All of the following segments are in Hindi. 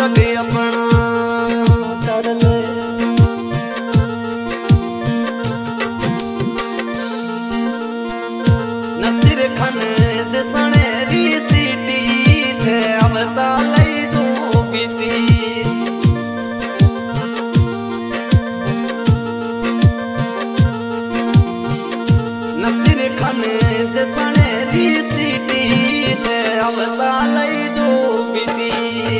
लागे अपना कर ले। नसीर खान जसने री सीटी थे अवता लई जो पीटी। नसीर खान जसने री सीटी थे अवता लई जो पीटी।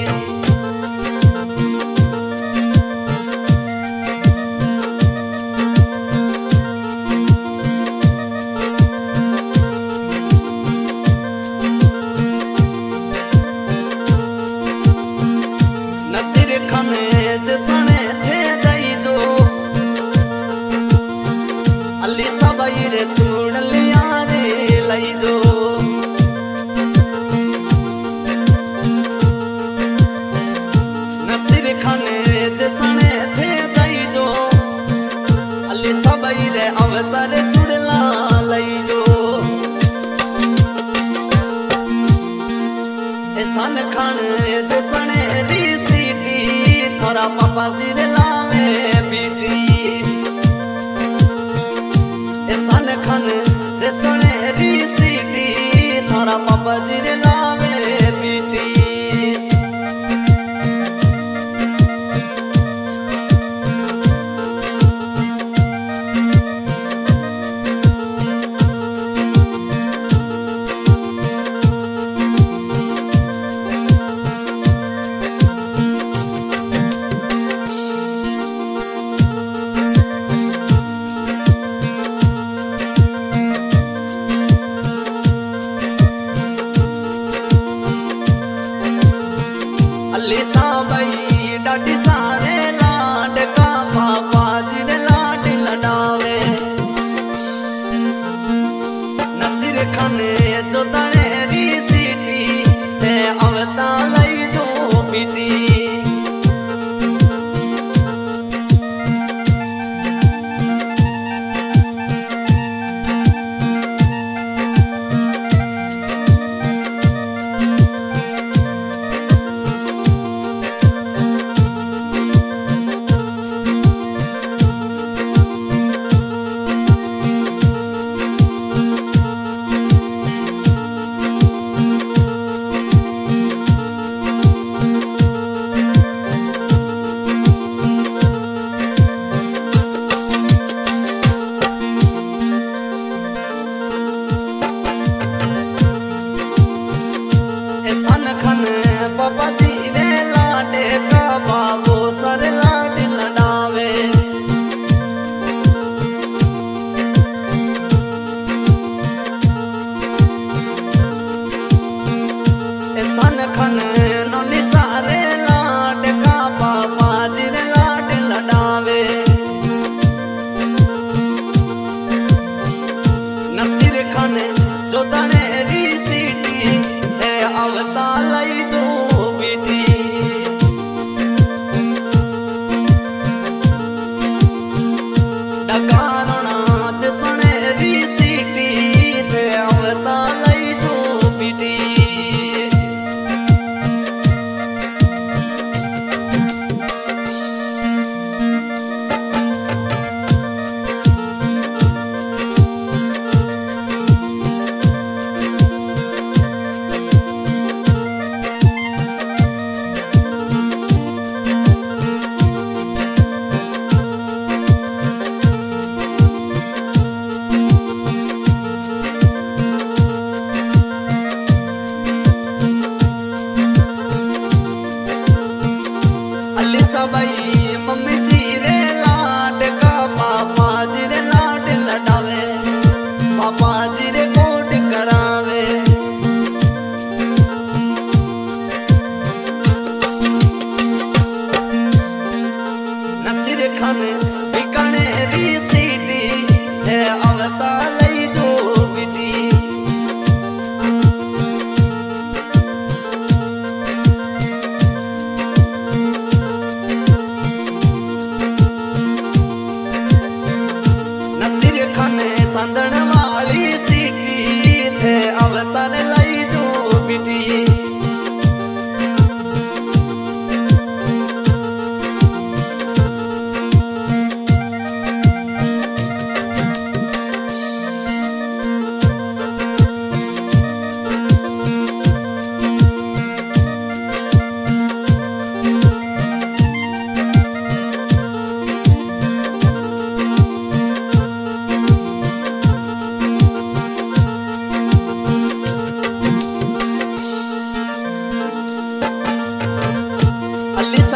नसीर खान जसने थे जाई जो अली सबाई रे चूड़ लिया रे लई जो। नसीर खान जसने थे जाई जो अली सबाई रे अवतार चूड़ला लई जो। एहसान खान जसने री सीटी थोड़ा पापा सिर लावे बीटी। एहसान खान जसने री सीटी थोड़ा पापा सिर लावे बीटी। अली साबाई डाडी सारे लाड का पापा जिरे लाड लडावे। नसीर खान जो तने री सीटी थे अवता लई जो पीटी। एहसान खान पापा जी रे लाडे का बाबू सर लाड लडावे। एहसान खान नोनी सारे लाड का पापा जी रे लाड लडावे। नसीर खान जो तने री सीटी थे अवता लई जो पीटी। डगारोना जसने री सीटी थे अवता लई जो पीटी। अली सबाई मम्मी जी रे लाड का पापा जी रे लाड लडावे। पापा जी रे कोट करावे। नसीर खान बिकने री सीटी थे अवता लई जो पीटी। चांदन वाली सीटी थे अवतार लई जो पीटी।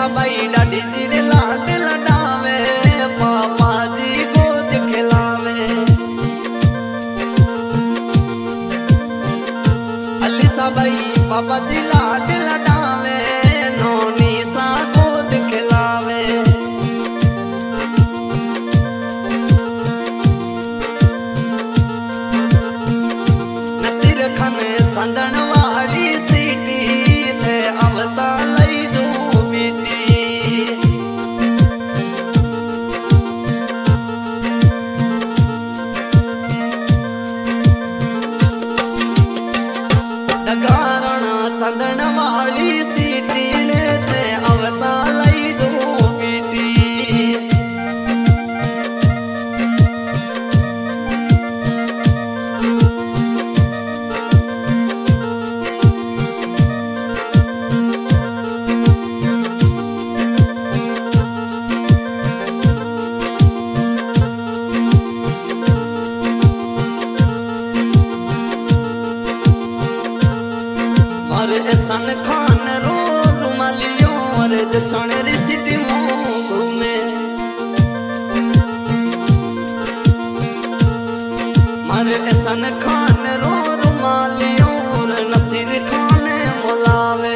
सबाई डाडी जी रे लाड लडावे पापा जी गोद खिलावे अली सबाई पापा जी लाड लडावे नोनी सा गोद खिलावे नसीर खन चंदन वाली सीटी थे अवता लई जो बेटी डगारणा चंदन वाली सीटी ने थे अवता लई जो बेटी सन खान रो रुमालियों और जसन रिश्ती घूमे मारे सन खान रो रुमालियों और नसीर खान मोलावे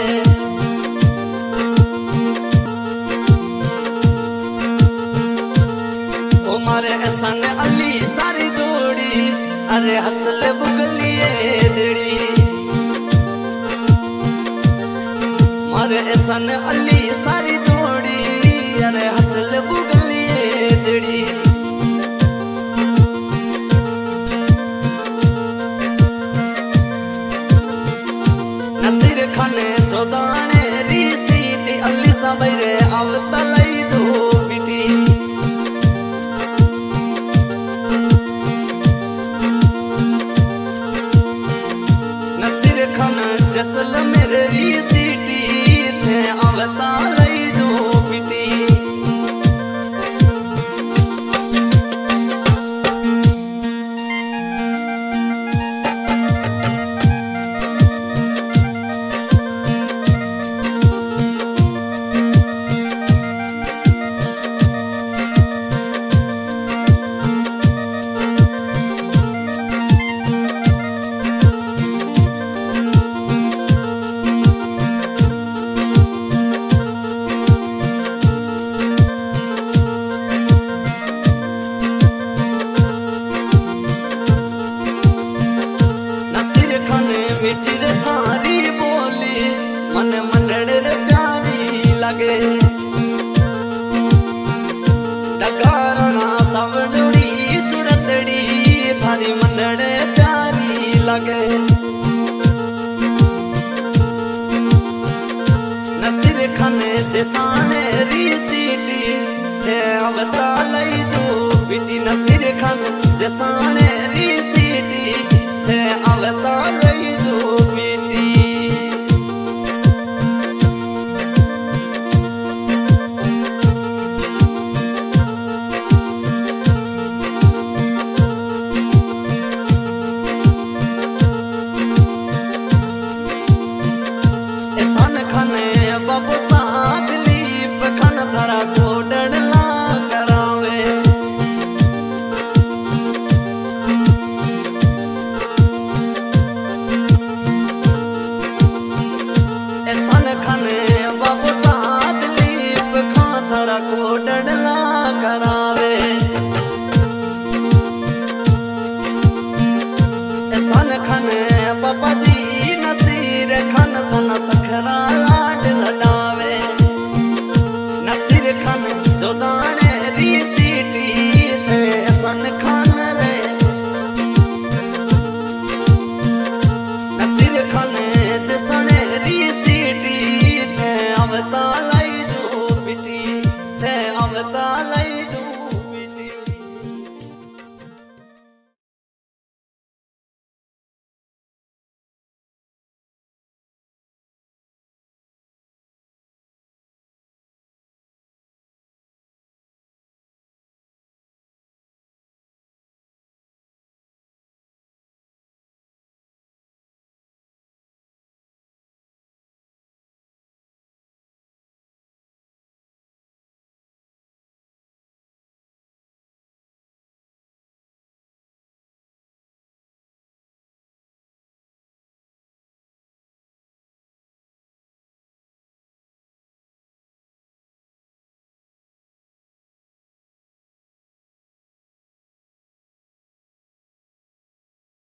ओ मारे सन अली सारी जोड़ी अरे हसल बुगलिए जड़ी सन अली सारी जोड़ी अरे हसल बुगलिए जड़ी नसीर खाने चौदाने री सीटी अली सबरे अवता लई जो बेटी नसीर खान जसल मेरे री सीटी अवता लई जो बेटी मिठी रे थारी बोली मन मनड़ रे प्यारी लगे डगारणा सावड़ी सुरतड़ी थारी मनड़ प्यारी लगे नसीर खाने जसाने री सीटी थे अवता लई जो बेटी नसीर खान जसाने री सीटी थे अवता लई जो